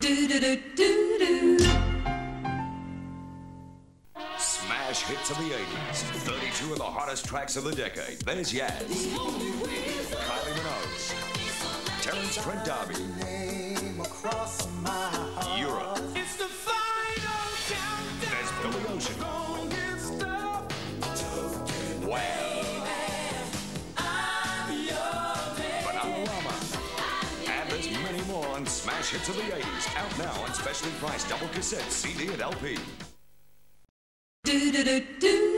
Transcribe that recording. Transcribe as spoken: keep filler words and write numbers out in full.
Smash hits of the eighties. thirty-two of the hottest tracks of the decade. There's Yazz. Kylie Minogue. Terence Trent D'Arby. Europe. It's the final countdown. There's Billy Ocean. Wham. Bananarama. And there's many more on Smash Hits of the eighties. Out now on specially priced double cassette, C D and L P. Do do do do.